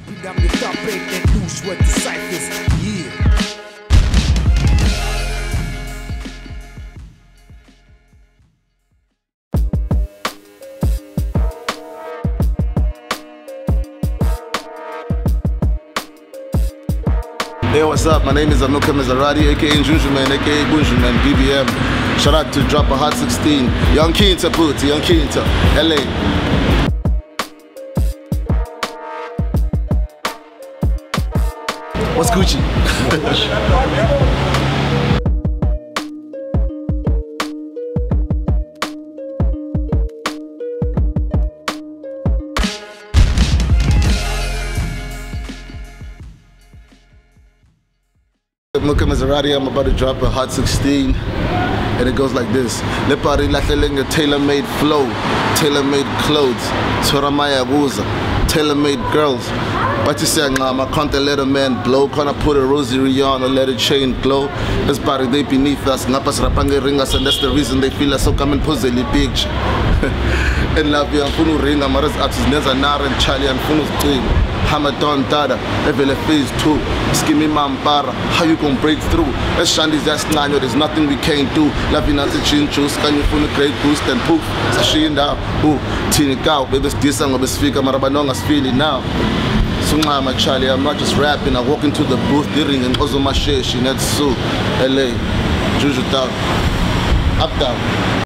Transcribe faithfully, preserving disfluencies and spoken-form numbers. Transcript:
I'm the topic that loose what the ciphers, yeah. Hey, what's up? My name is Amilca Mezarati, aka Njunjuman, aka Bunjuman, B B M. Shout out to Drop a Hot sixteen. Young Kinta Puti, Young Kinta, L A. What's Gucci? Amilca Mezarati, I'm about to drop a Hot sixteen, and it goes like this. Lepari lahlelenge tailor-made flow, tailor-made clothes, Toramaya Wuza, tailor-made girls. But you say, I can't let a man blow, can't I put a rosary on or let a chain glow? This body they beneath us, napas rapange ring us, and that's the reason they feel us so come and pose a picture. And love you, I'm funu ring, I'm aras artists, Neza Nar and Charlie and Funu's team. Hamadon Dada, Evele phase two, Skimmy Mampara, how you gon' break through? Let's Shandy's that's nine, there's nothing we can't do. Loving at the chin choose, can you feel a great boost and poof? Sashinda, ooh, Tini Cow, baby's disang of a speaker, Marabanonga's feeling now. Sunga my Charlie, I'm not just rapping, I walk into the booth, dealing and also my shit, she net so L A, Juju down, up down.